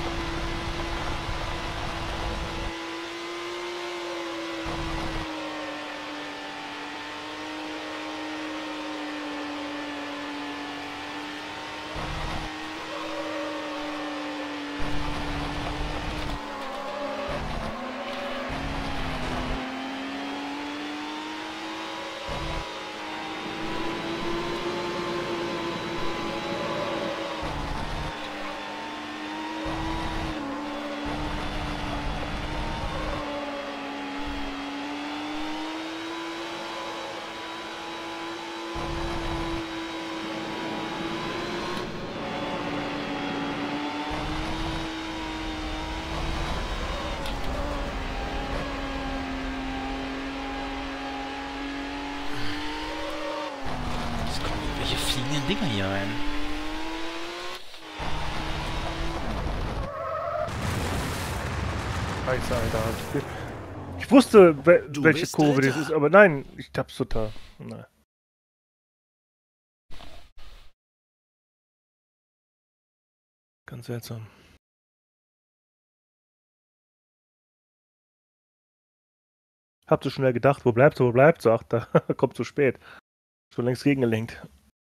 Welche fliegenden Dinger hier rein? Scheiße, Alter. Ich wusste, we Du welche bist Kurve Dritter. das ist, aber nein, ich hab's total. Nein. Ganz seltsam. Hab so schnell gedacht, wo bleibst du, wo bleibst du? Ach, da kommt zu spät. Schon längst gegengelenkt.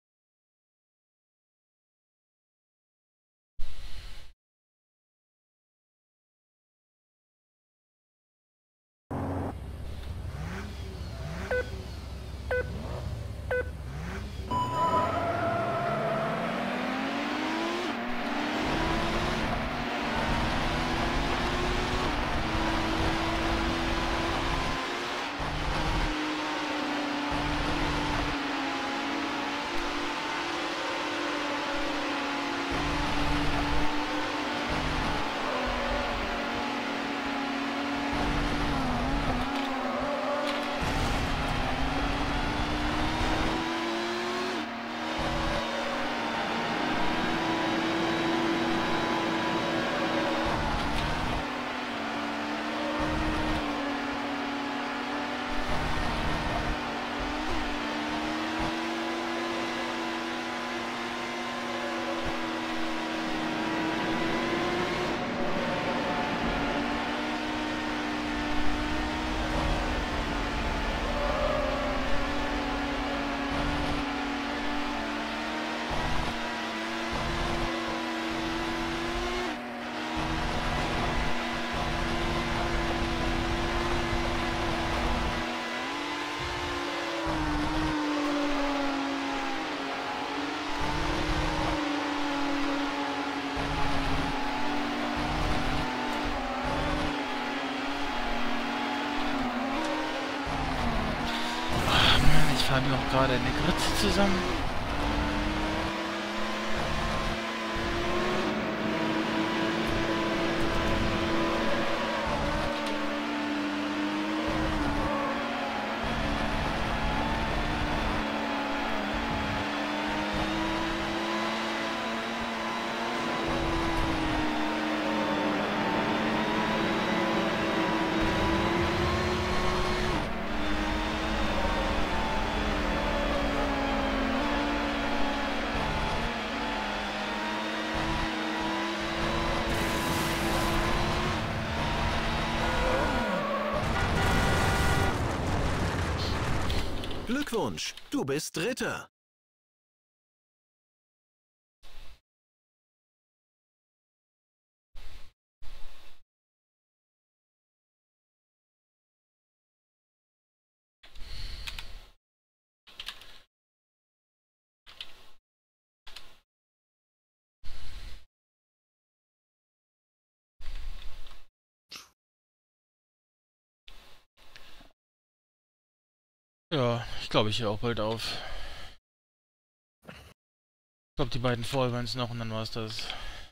Haben wir auch gerade eine Grütze zusammen. Glückwunsch, du bist Dritter. Ja, ich glaube, ich höre auch bald auf. Ich glaube, die beiden vorher waren es noch und dann war es das.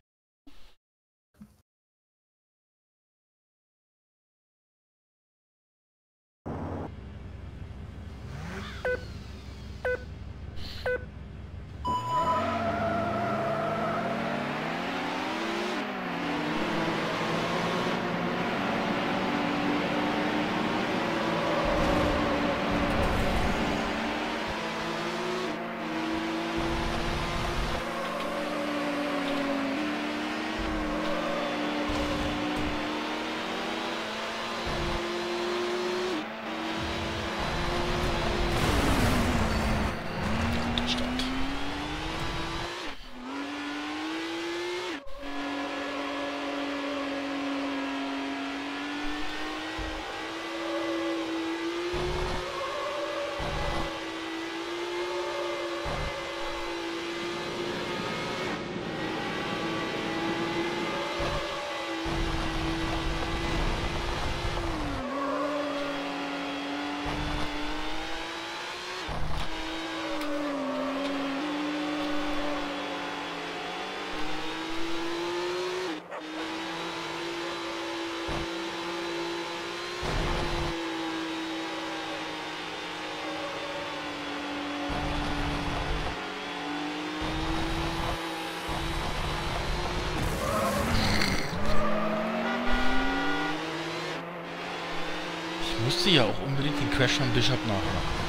Ich musste ja auch unbedingt den Crash von Bishop nachmachen.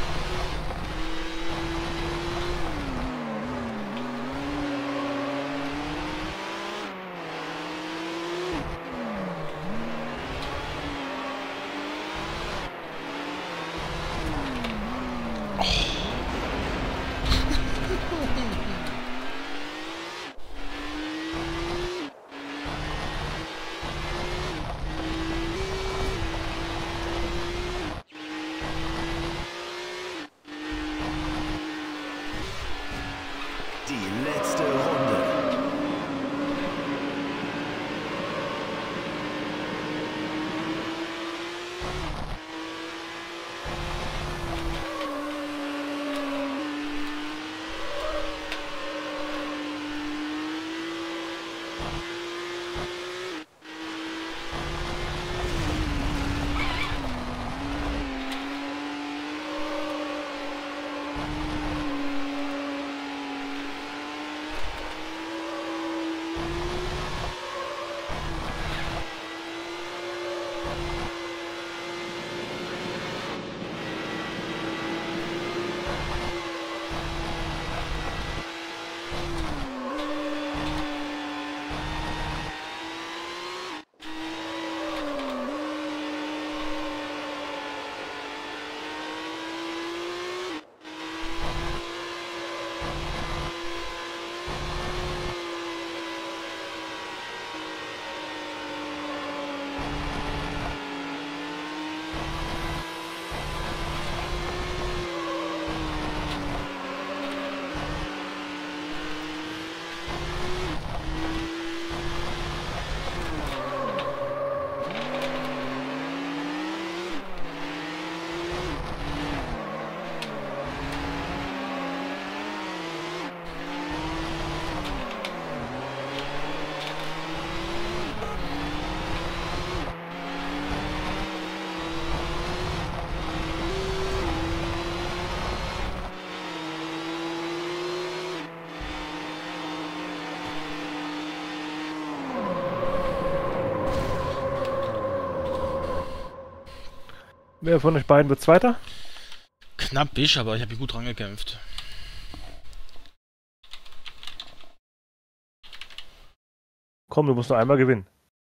Die letzte Runde. Wer von euch beiden wird Zweiter? Knapp Bisch, aber ich habe hier gut dran gekämpft. Komm, du musst nur einmal gewinnen.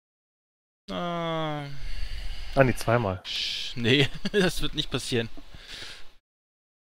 Ah, Ah, nee, zweimal. nee, das wird nicht passieren.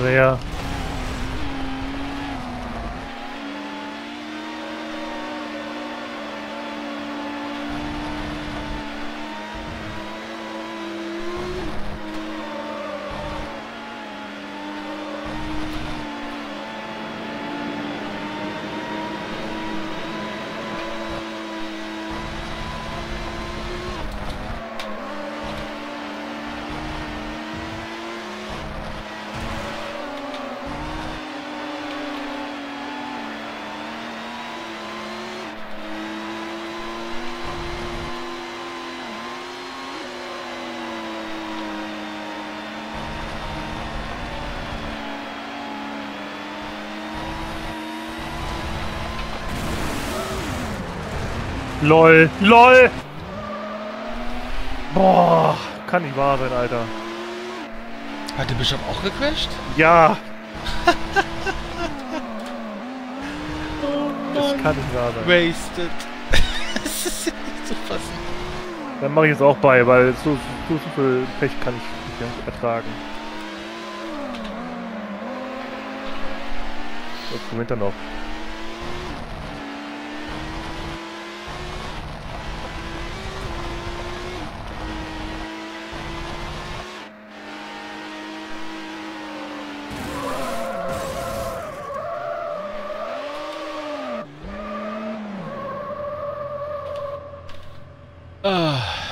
Naja. LOL, LOL! Boah, kann nicht wahr sein, Alter. Hat der Bischof auch gecrasht? Ja! Oh Das Mann. kann nicht wahr sein. Wasted. Das ist ja nicht zu fassen. Dann mache ich jetzt auch bei, weil so, so, so viel Pech kann ich nicht mehr ertragen. Was kommt dann noch? Ah.